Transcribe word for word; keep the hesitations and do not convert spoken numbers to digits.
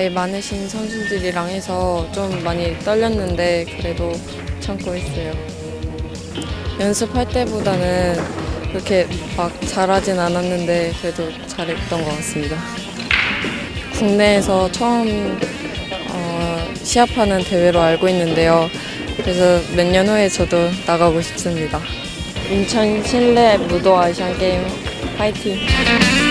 나이 많으신 선수들이랑 해서 좀 많이 떨렸는데 그래도 참고 했어요. 연습할 때보다는 그렇게 막 잘하진 않았는데 그래도 잘했던 것 같습니다. 국내에서 처음 어, 시합하는 대회로 알고 있는데요. 그래서 몇 년 후에 저도 나가고 싶습니다. 인천 실내 무도 아시안 게임 화이팅!